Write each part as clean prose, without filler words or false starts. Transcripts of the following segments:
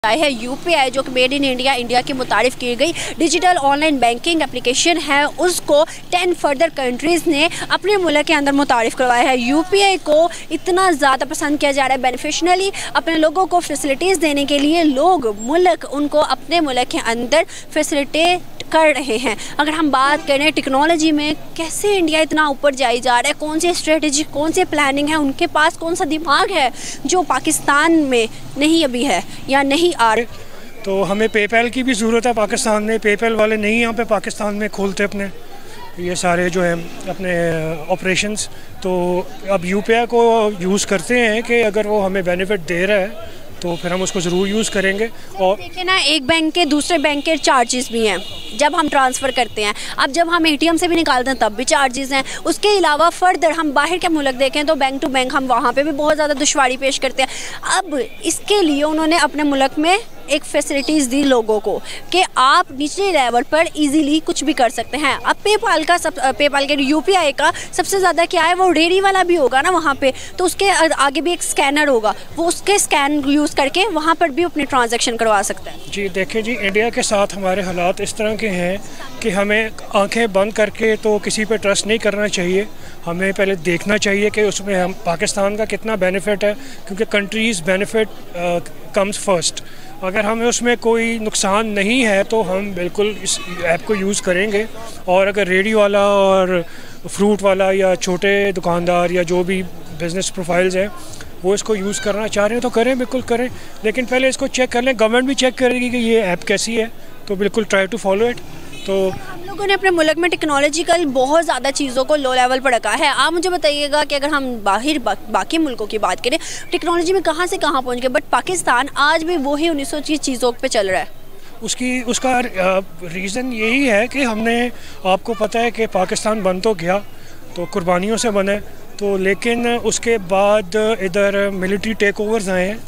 है यूपीआई जो कि मेड इन इंडिया की मुतारिफ की गई डिजिटल ऑनलाइन बैंकिंग एप्लीकेशन है, उसको 10 फर्दर कंट्रीज़ ने अपने मुल्क के अंदर मुतारिफ करवाया है। यूपीआई को इतना ज़्यादा पसंद किया जा रहा है, बेनिफिशनली अपने लोगों को फैसिलिटीज़ देने के लिए लोग मुल्क उनको अपने मुल्क के अंदर फैसिलिटेट कर रहे हैं। अगर हम बात करें टेक्नोलॉजी में कैसे इंडिया इतना ऊपर जाई जा रहा है, कौन सी स्ट्रेटजी, कौन से प्लानिंग है, उनके पास कौन सा दिमाग है जो पाकिस्तान में नहीं अभी है या नहीं आ रहे। तो हमें पेपैल की भी ज़रूरत है पाकिस्तान में। पेपैल वाले नहीं यहाँ पे पाकिस्तान में खोलते अपने ये सारे जो है अपने ऑपरेशंस, तो अब यूपीआई को यूज़ करते हैं कि अगर वो हमें बेनिफिट दे रहा है तो फिर हम उसको ज़रूर यूज़ करेंगे। और देखिए ना, एक बैंक के दूसरे बैंक के चार्जेस भी हैं जब हम ट्रांसफ़र करते हैं। अब जब हम एटीएम से भी निकालते हैं तब भी चार्जेस हैं। उसके अलावा फर्दर हम बाहर के मुल्क देखें तो बैंक टू बैंक हम वहाँ पे भी बहुत ज़्यादा दुश्वारी पेश करते हैं। अब इसके लिए उन्होंने अपने मुल्क में एक फैसिलिटीज़ दी लोगों को कि आप निचले लेवल पर इजीली कुछ भी कर सकते हैं। अब पेपाल के यूपीआई का सबसे ज़्यादा क्या है, वो डेयरी वाला भी होगा ना वहाँ पे, तो उसके आगे भी एक स्कैनर होगा, वो उसके स्कैन यूज़ करके वहाँ पर भी अपनी ट्रांजैक्शन करवा सकता है। जी देखिए जी, इंडिया के साथ हमारे हालात इस तरह के हैं कि हमें आंखें बंद करके तो किसी पे ट्रस्ट नहीं करना चाहिए। हमें पहले देखना चाहिए कि उसमें हम पाकिस्तान का कितना बेनिफिट है, क्योंकि कंट्रीज़ बेनिफिट कम्स फर्स्ट। अगर हमें उसमें कोई नुकसान नहीं है तो हम बिल्कुल इस ऐप को यूज़ करेंगे। और अगर रेडी वाला और फ्रूट वाला या छोटे दुकानदार या जो भी बिज़नेस प्रोफाइल्स हैं वो इसको यूज़ करना चाह रहे हैं तो करें, बिल्कुल करें, लेकिन पहले इसको चेक कर लें। गवर्नमेंट भी चेक करेगी कि ये ऐप कैसी है, तो बिल्कुल ट्राई टू फॉलो इट। तो हम लोगों ने अपने मुल्क में टेक्नोलॉजिकल बहुत ज़्यादा चीज़ों को लो लेवल पर रखा है। आप मुझे बताइएगा कि अगर हम बाकी मुल्कों की बात करें टेक्नोलॉजी में कहाँ से कहाँ पहुँच गए, बट पाकिस्तान आज भी वही 1900 चीज़ों पे चल रहा है। उसका रीज़न यही है कि हमने, आपको पता है कि पाकिस्तान बन तो गया तो कुर्बानियों से बने, तो लेकिन उसके बाद इधर मिलिट्री टेक ओवर्स आए हैं,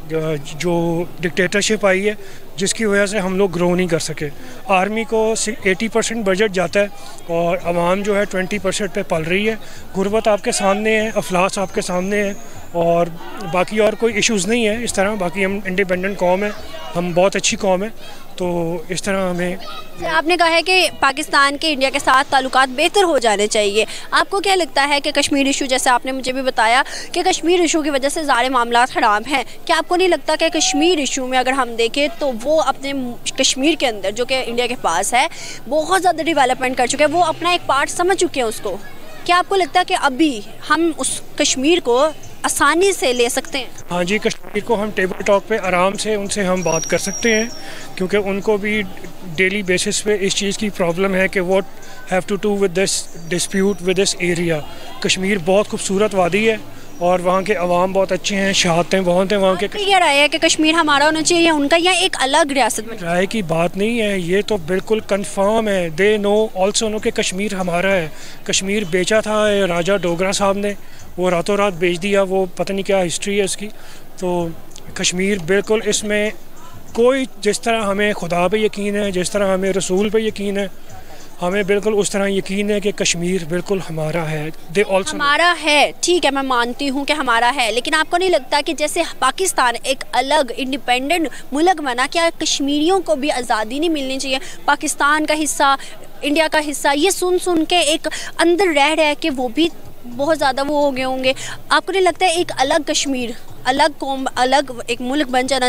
जो डिक्टेटरशिप आई है, जिसकी वजह से हम लोग ग्रो नहीं कर सके। आर्मी को 80% बजट जाता है और आवाम जो है 20% पे पल रही है। गुर्बत आपके सामने है, अफलास आपके सामने है, और बाकी और कोई इश्यूज़ नहीं है इस तरह। बाकी हम इंडिपेंडेंट कौम है, हम बहुत अच्छी कौम है, तो इस तरह हमें। आपने कहा है कि पाकिस्तान के इंडिया के साथ ताल्लुकात बेहतर हो जाने चाहिए। आपको क्या लगता है कि कश्मीर इशू, जैसे आपने मुझे भी बताया कि कश्मीर इशू की वजह से सारे मामला ख़राब हैं, क्या आपको नहीं लगता कि कश्मीर इशू में अगर हम देखें तो वो अपने कश्मीर के अंदर जो कि इंडिया के पास है बहुत ज़्यादा डेवलपमेंट कर चुके हैं, वो अपना एक पार्ट समझ चुके हैं उसको। क्या आपको लगता है कि अभी हम उस कश्मीर को आसानी से ले सकते हैं? हाँ जी, कश्मीर को हम टेबल टॉक पे आराम से उनसे हम बात कर सकते हैं, क्योंकि उनको भी डेली बेसिस पे इस चीज़ की प्रॉब्लम है कि what have to do with this dispute with this area. Kashmir बहुत खूबसूरत वादी है और वहाँ के अवाम बहुत अच्छे हैं, शहादतें बहुत हैं वहाँ के। ये राय है कि कश्मीर हमारा होना चाहिए या उनका, या एक अलग रियासत में? राय की बात नहीं है, ये तो बिल्कुल कंफर्म है। दे नो ऑल्सो नो कि कश्मीर हमारा है। कश्मीर बेचा था राजा डोगरा साहब ने, वो रातों रात बेच दिया, वो पता नहीं क्या हिस्ट्री है इसकी। तो कश्मीर बिल्कुल, इसमें कोई, जिस तरह हमें खुदा पे यकीन है, जिस तरह हमें रसूल पे यकीन है, हमें बिल्कुल उस तरह यकीन है कि कश्मीर बिल्कुल हमारा है। दे ऑल्सो हमारा है, ठीक है, मैं मानती हूँ कि हमारा है, लेकिन आपको नहीं लगता कि जैसे पाकिस्तान एक अलग इंडिपेंडेंट मुल्क बना, क्या कश्मीरियों को भी आज़ादी नहीं मिलनी चाहिए? पाकिस्तान का हिस्सा, इंडिया का हिस्सा, ये सुन के एक अंदर रह कि वो भी बहुत ज़्यादा वो हो गए होंगे। आपको नहीं लगता है एक अलग कश्मीर, अलग कौम, अलग एक मुल्क बन जाना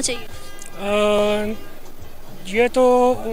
चाहिए? ये तो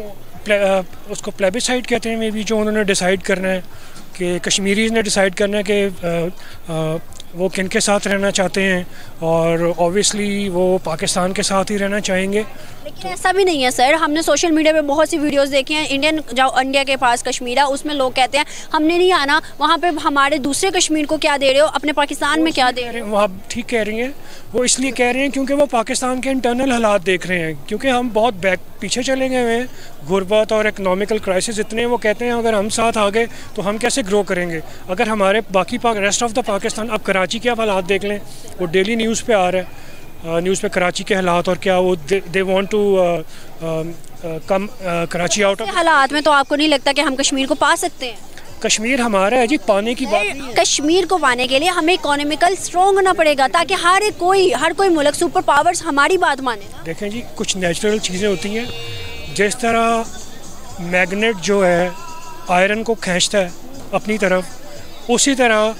उसको प्लेबिसाइड कहते हैं, मे बी, जो उन्होंने डिसाइड करना है कि कश्मीरीज़ ने डिसाइड करना है कि वो किन के साथ रहना चाहते हैं, और ऑब्वियसली वो पाकिस्तान के साथ ही रहना चाहेंगे। लेकिन ऐसा भी नहीं है सर, हमने सोशल मीडिया पे बहुत सी वीडियोस देखी हैं, इंडिया के पास कश्मीर है, उसमें लोग कहते हैं हमने नहीं आना, वहाँ पे हमारे दूसरे कश्मीर को क्या दे रहे हो, अपने पाकिस्तान में क्या दे रहे हो? वो आप ठीक कह रही हैं, वो इसलिए कह रहे हैं क्योंकि वो पाकिस्तान के इंटरनल हालात देख रहे हैं, क्योंकि हम बहुत पीछे चले गए हैं, गुर्बत और इकनॉमिकल क्राइसिस इतने। वो कहते हैं अगर हम साथ आ गए तो हम कैसे ग्रो करेंगे। अगर हमारे बाकी रेस्ट ऑफ द पाकिस्तान, अब कराची के आप हालात देख लें, वो डेली न्यूज़ पे आ रहा है, न्यूज़ पे कराची के हालात, और क्या वो they want to come Karachi out of. हालात में तो आपको नहीं लगता कि हम कश्मीर को पा सकते हैं? कश्मीर हमारा है जी, पाने की बात नहीं है। कश्मीर को पाने के लिए हमें इकोनॉमिकल स्ट्रॉन्ग होना पड़ेगा ताकि हर कोई मुल्क सुपर पावर्स हमारी बात माने। देखें जी, कुछ नेचुरल चीज़ें होती हैं, जिस तरह मैग्नेट जो है आयरन को खींचता है अपनी तरफ, उसी तरह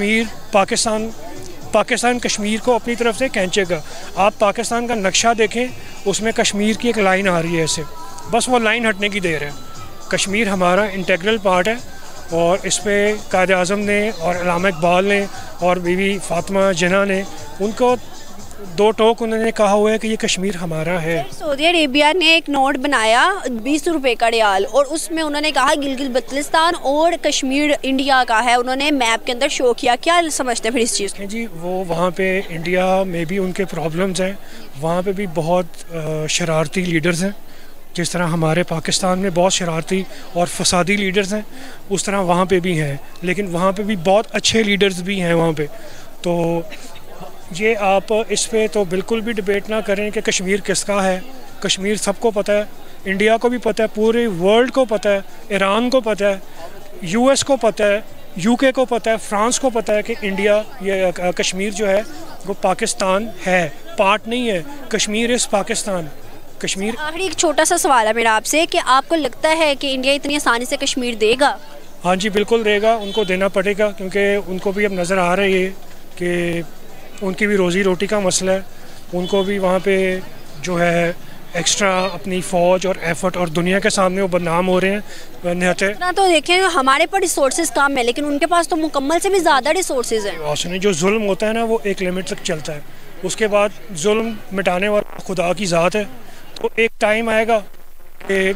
पाकिस्तान कश्मीर को अपनी तरफ से खींचेगा। आप पाकिस्तान का नक्शा देखें, उसमें कश्मीर की एक लाइन आ रही है ऐसे, बस वो लाइन हटने की देर है। कश्मीर हमारा इंटीग्रल पार्ट है और इस पर कायद आज़म ने और अल्लामा इकबाल ने और बीवी फातिमा जिन्ना ने उनको दो टोक उन्होंने कहा हुआ है कि ये कश्मीर हमारा है। सऊदी अरेबिया ने एक नोट बनाया 20 रुपए का रियाल और उसमें उन्होंने कहा गिलगित बल्तिस्तान और कश्मीर इंडिया का है, उन्होंने मैप के अंदर शो किया। क्या समझते हैं फिर इस चीज़? जी, वो वहाँ पे इंडिया में भी उनके प्रॉब्लम्स हैं, वहाँ पे भी बहुत शरारती लीडर्स हैं। जिस तरह हमारे पाकिस्तान में बहुत शरारती और फसादी लीडर्स हैं, उस तरह वहाँ पे भी हैं, लेकिन वहाँ पे भी बहुत अच्छे लीडर्स भी हैं वहाँ पे। तो ये आप इस पे तो बिल्कुल भी डिबेट ना करें कि कश्मीर किसका है। कश्मीर सबको पता है, इंडिया को भी पता है, पूरे वर्ल्ड को पता है, ईरान को पता है, यूएस को पता है, यूके को पता है, फ्रांस को पता है कि इंडिया ये कश्मीर जो है वो पाकिस्तान है, पार्ट नहीं है। कश्मीर इज़ पाकिस्तान। कश्मीर। आखिरी एक छोटा सा सवाल है मेरा आपसे कि आपको लगता है कि इंडिया इतनी आसानी से कश्मीर देगा? हाँ जी, बिल्कुल देगा, उनको देना पड़ेगा, क्योंकि उनको भी अब नज़र आ रही है कि उनकी भी रोज़ी रोटी का मसला है। उनको भी वहाँ पे जो है एक्स्ट्रा अपनी फ़ौज और एफर्ट और दुनिया के सामने वो बदनाम हो रहे हैं। ना तो देखें हमारे पर रिसोर्सेज कम है, लेकिन उनके पास तो मुकम्मल से भी ज़्यादा रिसोर्सेज हैं। जो जुल्म होता है ना, वो एक लिमिट तक चलता है, उसके बाद जुल्म मिटाने वाला खुदा की ज़ात है। तो एक टाइम आएगा कि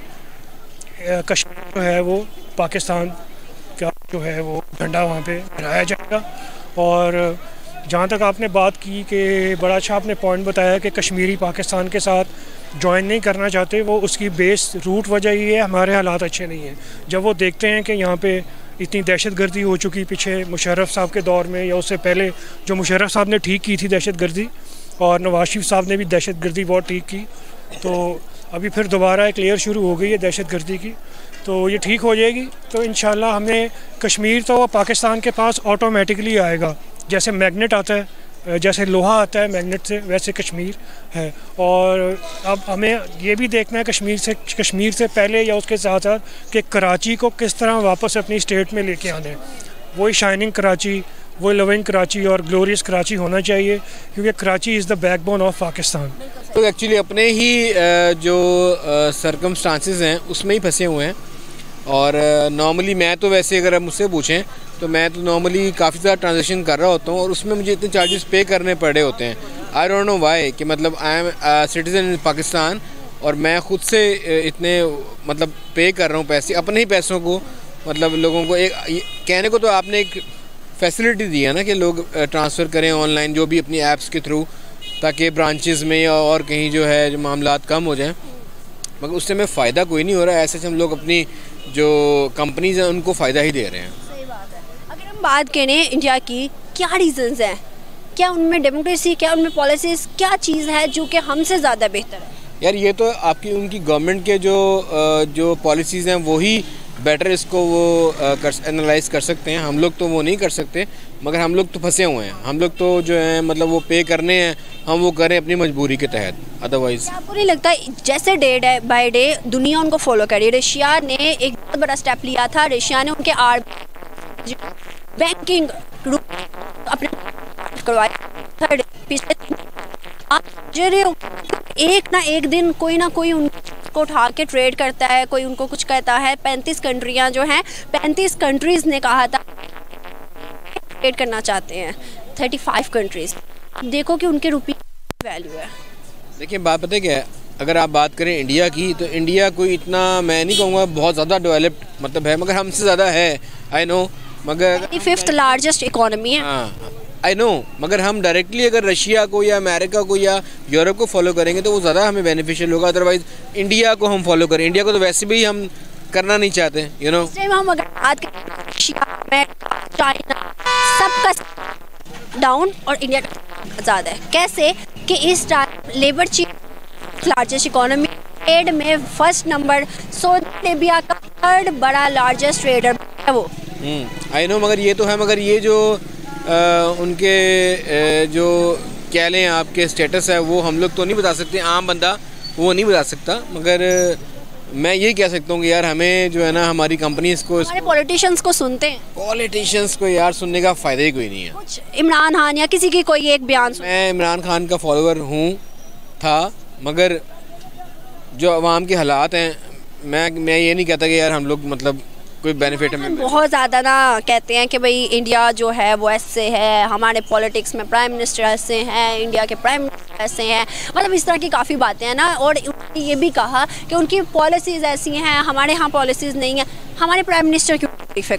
कश्मीर जो है वो पाकिस्तान का जो है वो झंडा वहाँ पे लहराया जाएगा। और जहाँ तक आपने बात की कि बड़ा अच्छा आपने पॉइंट बताया कि कश्मीरी पाकिस्तान के साथ ज्वाइन नहीं करना चाहते, वो उसकी बेस रूट वजह ये है हमारे हालात अच्छे नहीं हैं। जब वो देखते हैं कि यहाँ पे इतनी दहशतगर्दी हो चुकी पीछे मुशर्रफ साहब के दौर में या उससे पहले, जो मुशर्रफ साहब ने ठीक की थी दहशतगर्दी, और नवाज शरीफ साहब ने भी दहशतगर्दी बहुत ठीक की, तो अभी फिर दोबारा एक लेयर शुरू हो गई है दहशतगर्दी की, तो ये ठीक हो जाएगी। तो इंशाल्लाह हमें कश्मीर तो पाकिस्तान के पास ऑटोमेटिकली आएगा, जैसे मैग्नेट आता है, जैसे लोहा आता है मैग्नेट से, वैसे कश्मीर है। और अब हमें ये भी देखना है कश्मीर से पहले या उसके साथ साथ कि कराची को किस तरह वापस अपनी स्टेट में लेके आना है। वही शाइनिंग कराची, वो लविंग कराची और ग्लोरियस कराची होना चाहिए, क्योंकि Karachi is the backbone of Pakistan. तो एक्चुअली अपने ही जो सर्कमस्टांसेस हैं उसमें ही फंसे हुए हैं। और नॉर्मली मैं तो वैसे अगर आप मुझसे पूछें तो मैं तो नॉर्मली काफ़ी ज़्यादा ट्रांजेक्शन कर रहा होता हूँ और उसमें मुझे इतने चार्जेस पे करने पड़े होते हैं। आई डोंट नो वाई, कि मतलब I am citizen in Pakistan और मैं ख़ुद से इतने मतलब पे कर रहा हूँ पैसे, अपने ही पैसों को। मतलब लोगों को एक कहने को तो आपने एक फैसिलिटी दी है ना कि लोग ट्रांसफ़र करें ऑनलाइन, जो भी अपनी ऐप्स के थ्रू, ताकि ब्रांचेस में या और कहीं जो है जो मामलात कम हो जाएं, मगर उससे हमें फ़ायदा कोई नहीं हो रहा है। ऐसे हम लोग अपनी जो कंपनीज हैं उनको फ़ायदा ही दे रहे हैं। सही बात है। अगर हम बात करें इंडिया की, क्या रीज़न्स हैं? क्या उनमें डेमोक्रेसी, क्या उनमें पॉलिसीज़, क्या चीज़ है जो कि हमसे ज़्यादा बेहतर है? यार ये तो आपकी उनकी गवर्नमेंट के जो पॉलिसीज़ हैं वही बेटर इसको वो एनालाइज कर सकते हैं। हम लोग तो वो नहीं कर सकते, मगर हम लोग तो फंसे हुए हैं। हम लोग तो जो है मतलब वो पे करने हैं, हम वो करें अपनी मजबूरी के तहत, अदरवाइज। आपको नहीं लगता जैसे डे बाय डे दुनिया उनको फॉलो कर रही है? रशिया ने एक बहुत बड़ा स्टेप लिया था, रशिया ने उनके बैंकिंग अपने करवाया पिछले एक ना एक दिन कोई ना कोई उनको उठा के ट्रेड करता है, कोई उनको कुछ कहता है। 35 कंट्रियाँ जो हैं, 35 कंट्रीज़ ने कहा था ट्रेड करना चाहते हैं, 35 कंट्रीज़। देखो कि उनके रुपये की वैल्यू है। देखिए बात पता है क्या है, अगर आप बात करें इंडिया की, तो इंडिया कोई इतना मैं नहीं कहूँगा बहुत ज़्यादा डेवलप्ड मतलब है, मगर हमसे ज़्यादा है, आई नो। मगर 5th लार्जेस्ट इकोनॉमी है, हाँ आई नो। मगर हम डायरेक्टली अगर रशिया को या अमेरिका को या यूरोप को फॉलो करेंगे तो वो ज़्यादा हमें बेनिफिशियल होगा। अदरवाइज़ इंडिया को हम फॉलो करें, इंडिया को तो वैसे भी हम करना नहीं चाहते, यू नो। हम अगर बात करें रशिया, चाइना, सबका डाउन और इंडिया ज़्यादा है। कैसे कि इस time labour chief largest economy, trade में फर्स्ट नंबर, सऊदी अरेबिया का 3rd बड़ा लार्जेस्ट ट्रेडर है वो। आई नो, मगर ये तो है, मगर ये जो उनके जो कह लें आपके स्टेटस है वो हम लोग तो नहीं बता सकते, आम बंदा वो नहीं बता सकता। मगर मैं यही कह सकता हूँ कि यार हमें जो है ना हमारी कंपनीज को, हमारे पॉलिटिशियंस को सुनते हैं, पॉलिटिशियंस को यार सुनने का फ़ायदा ही कोई नहीं है। कुछ इमरान खान या किसी की कोई एक बयान मैं इमरान खान का फॉलोअर था, मगर जो अवाम के हालात हैं, मैं ये नहीं कहता कि यार हम लोग मतलब कोई बेनिफिट है। बहुत ज़्यादा ना कहते हैं कि भाई इंडिया जो है वो ऐसे है, हमारे पॉलिटिक्स में प्राइम मिनिस्टर ऐसे हैं, इंडिया के प्राइम मिनिस्टर ऐसे हैं, मतलब इस तरह की काफ़ी बातें हैं ना। और उन्होंने ये भी कहा कि उनकी पॉलिसीज़ ऐसी हैं, हमारे यहाँ पॉलिसीज़ नहीं हैं। हमारे प्राइम मिनिस्टर क्यों तारीफ़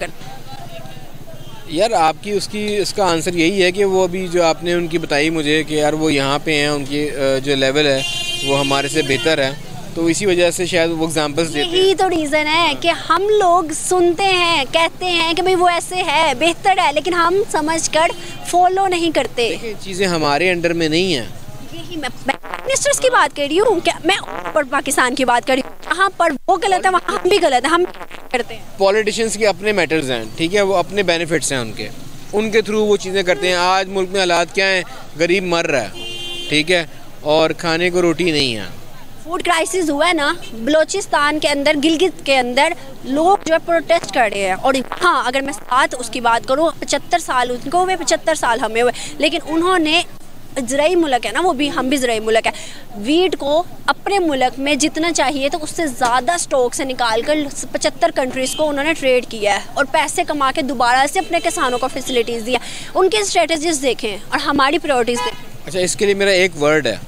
करते? यार आपकी उसका आंसर यही है कि वो अभी जो आपने उनकी बताई मुझे कि यार वो यहाँ पे हैं, उनकी जो लेवल है वो हमारे से बेहतर है, तो इसी वजह से शायद वो एग्जांपल्स देते हैं। यही तो रीज़न है कि हम लोग सुनते हैं, कहते हैं कि भाई वो ऐसे है, बेहतर है, लेकिन हम समझकर फॉलो नहीं करते। चीज़ें हमारे अंडर में नहीं हैं। यही मैं मिनिस्टर्स की बात कर रही हूँ, क्या मैं और पाकिस्तान की बात कर रही हूँ। जहाँ पर वो गलत है वहाँ हम भी गलत है, हम करते हैं। पॉलिटिशियंस के अपने मैटर्स हैं, ठीक है, वो अपने बेनिफिट्स हैं उनके थ्रू वो चीज़ें करते हैं। आज मुल्क में हालात क्या हैं, गरीब मर रहा है, ठीक है, और खाने को रोटी नहीं है। फूड क्राइसिस हुआ है ना बलोचिस्तान के अंदर, गिलगित के अंदर, लोग जो है प्रोटेस्ट कर रहे हैं। और हाँ, अगर मैं साथ उसकी बात करूँ, 75 साल उनको हुए, 75 साल हमें हुए, लेकिन उन्होंने ज़राई मुल्क है ना वो भी, हम भी ज़राई मुल्क है, वीट को अपने मुल्क में जितना चाहिए तो उससे ज़्यादा स्टॉक से निकाल कर 75 कंट्रीज़ को उन्होंने ट्रेड किया है और पैसे कमा के दोबारा से अपने किसानों को फैसिलिटीज़ दिया। उनके स्ट्रेटजीज देखें और हमारी प्रायोरिटीज़ देखें। अच्छा, इसके लिए मेरा एक वर्ड है,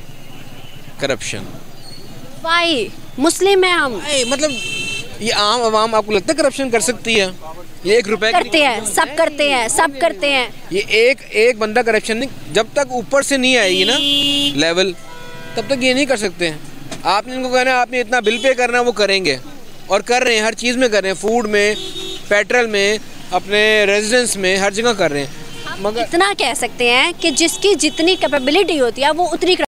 करप्शन। भाई मुस्लिम है हम, मतलब ये आम आवाम आपको लगता है करप्शन कर सकती है? ये 1 रुपए करते हैं, सब करते हैं, सब करते हैं। ये एक बंदा करप्शन नहीं, जब तक ऊपर से नहीं आएगी ना लेवल, तब तक ये नहीं कर सकते हैं। आपने इनको कहना आपने इतना बिल पे करना, वो करेंगे और कर रहे हैं, हर चीज़ में कर रहे हैं, फूड में, पेट्रोल में, अपने रेजिडेंस में, हर जगह कर रहे हैं। मगर इतना कह सकते हैं कि जिसकी जितनी कैपेबिलिटी होती है वो उतनी